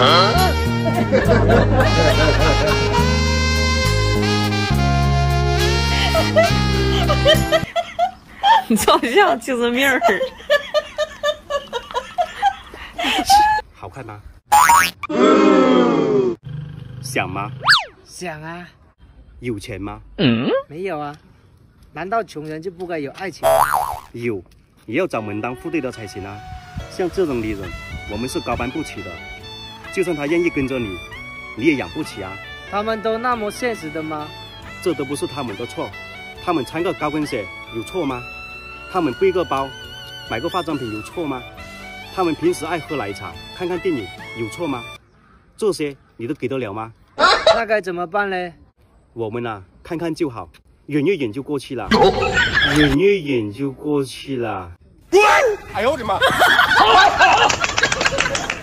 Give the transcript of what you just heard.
你照相就是命儿。 好看吗？想吗？ 想啊。 有钱吗？ 没有啊。难道穷人就不该有爱情？ 有，也要找门当户对的才行啊。像这种女人，我们是高攀不起的。就算她愿意跟着你，你也养不起啊。 他们都那么现实的吗？ 这都不是他们的错。他们穿个高跟鞋有错吗？他们背个包，买个化妆品有错吗？他们平时爱喝奶茶、看看电影有错吗？这些你都给得了吗？ 那该怎么办嘞？ 我们啊，看看就好，远一远就过去了，远一远就过去了。 哎呦我的妈！